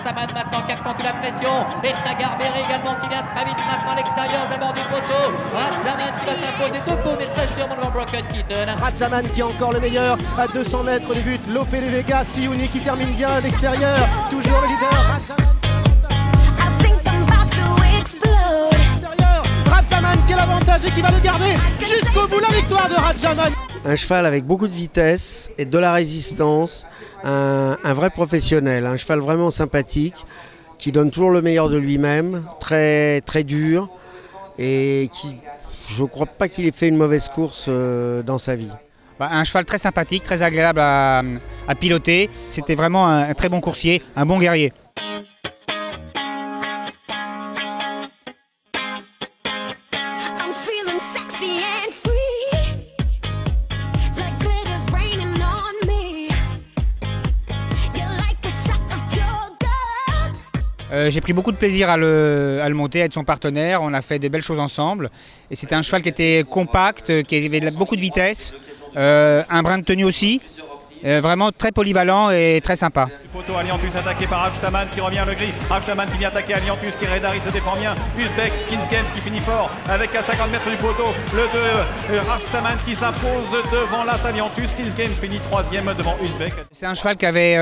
Ratchaman maintenant qui accentue la pression. Et Tagarberry également qui vient très vite maintenant à l'extérieur d'abord du poteau. Ratchaman qui va s'imposer debout mais très sûrement devant Broken Kitten. Ratchaman qui est encore le meilleur à 200 mètres du but. Lope de Vega, Siouni qui termine bien à l'extérieur. Toujours le leader. Ratchaman qui a l'avantage et qui va le garder jusqu'au bout. La victoire de Ratchaman. Un cheval avec beaucoup de vitesse et de la résistance, un vrai professionnel, un cheval vraiment sympathique, qui donne toujours le meilleur de lui-même, très, très dur, et qui, je ne crois pas qu'il ait fait une mauvaise course dans sa vie. Un cheval très sympathique, très agréable à piloter, c'était vraiment un très bon coursier, un bon guerrier. J'ai pris beaucoup de plaisir à le monter, à être son partenaire. On a fait de belles choses ensemble. Et c'était un cheval qui était compact, qui avait beaucoup de vitesse, un brin de tenue aussi. Vraiment très polyvalent et très sympa. Poteau Aliantus attaqué par Ratchaman qui revient le gris. Ratchaman qui vient attaquer Aliantus qui Redari se défend bien. Uzbek, Skinsken qui finit fort avec à 50 mètres du poteau. Le 2, Ratchaman qui s'impose devant l'As Aliantus. Skinsken finit 3e devant Uzbek. C'est un cheval qui avait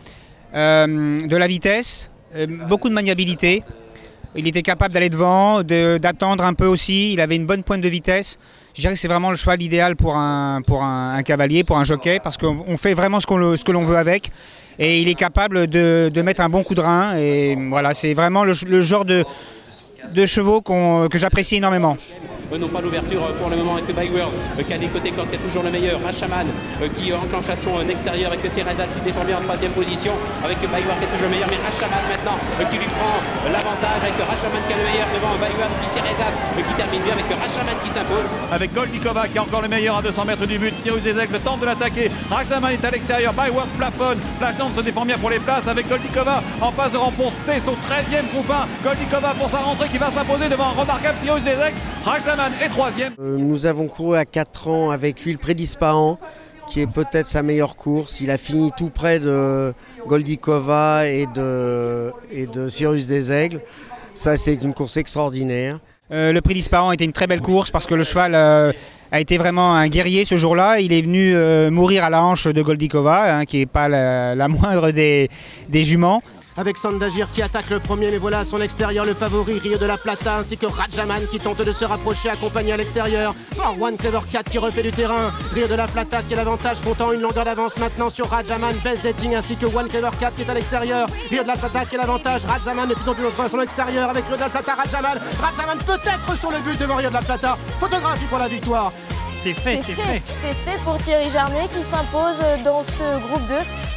de la vitesse, beaucoup de maniabilité. Il était capable d'aller devant, d'attendre un peu aussi. Il avait une bonne pointe de vitesse. Je dirais que c'est vraiment le cheval idéal pour un cavalier, pour un jockey, parce qu'on fait vraiment ce que l'on veut avec. Et il est capable de mettre un bon coup de rein. Et voilà, c'est vraiment le genre de chevaux que j'apprécie énormément. Non pas l'ouverture pour le moment avec Byword qui a des côtés cordes, qui est toujours le meilleur. Ratchaman qui enclenche à son extérieur avec Cerezat qui se défend bien en 3e position avec Byword qui est toujours le meilleur, mais Ratchaman maintenant qui lui prend l'avantage avec Ratchaman qui est le meilleur devant Byword puis Cerezat qui termine bien avec Ratchaman qui s'impose. Avec Goldikova qui est encore le meilleur à 200 mètres du but. Cyrus Desaigle tente de l'attaquer. Ratchaman est à l'extérieur. Byword plafonne. Flashdance se défend bien pour les places avec Goldikova en passe de remporter son 13e groupe 1. Goldikova pour sa rentrée qui va s'imposer devant un remarquable Cyrus Desaigle. Ratchaman est 3e. Nous avons couru à 4 ans avec lui le Prédisparan, qui est peut-être sa meilleure course. Il a fini tout près de Goldikova et de Cyrus Desaigle. Ça, c'est une course extraordinaire. Le Prédisparan était une très belle course parce que le cheval a été vraiment un guerrier ce jour-là. Il est venu mourir à la hanche de Goldikova, qui n'est pas la moindre des juments. Avec Sandagir qui attaque le premier, mais voilà à son extérieur le favori Rio de la Plata ainsi que Ratchaman qui tente de se rapprocher accompagné à l'extérieur par One Clever Cat qui refait du terrain. Rio de la Plata qui a l'avantage comptant une longueur d'avance maintenant sur Ratchaman, Best Dating ainsi que One Clever Cat qui est à l'extérieur. Rio de la Plata qui a l'avantage, Ratchaman de plus en plus dangereux à son extérieur avec Rio de la Plata, Ratchaman peut-être sur le but devant Rio de la Plata. Photographie pour la victoire. C'est fait. C'est fait pour Thierry Jarnet qui s'impose dans ce groupe 2.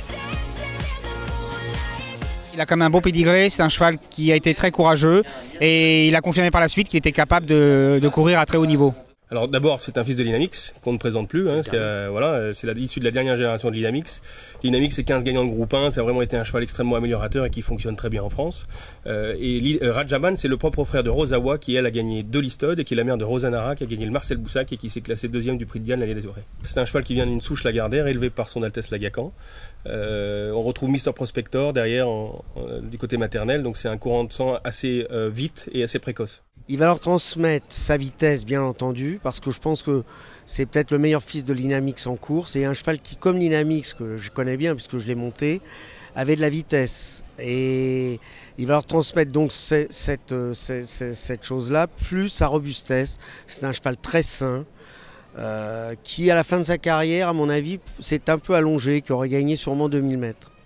Il a quand même un bon pédigré, c'est un cheval qui a été très courageux et il a confirmé par la suite qu'il était capable de courir à très haut niveau. Alors d'abord, c'est un fils de Linamix qu'on ne présente plus, parce que voilà, c'est issu de la dernière génération de Linamix. Linamix, c'est 15 gagnants de groupe 1, ça a vraiment été un cheval extrêmement améliorateur et qui fonctionne très bien en France. Ratchaman, c'est le propre frère de Rosawa qui, elle, a gagné 2 Listode et qui est la mère de Rosanara qui a gagné le Marcel Boussac et qui s'est classé 2e du prix de Diane l'année des Dorées. C'est un cheval qui vient d'une souche Lagardère élevée par son Altesse Lagacan. On retrouve Mister Prospector derrière du côté maternel, donc c'est un courant de sang assez vite et assez précoce. Il va leur transmettre sa vitesse, bien entendu, parce que je pense que c'est peut-être le meilleur fils de Linamix en course. Et un cheval qui, comme Linamix, que je connais bien puisque je l'ai monté, avait de la vitesse. Et il va leur transmettre donc cette chose-là, plus sa robustesse. C'est un cheval très sain, qui, à la fin de sa carrière, à mon avis, s'est un peu allongé, qui aurait gagné sûrement 2000 mètres.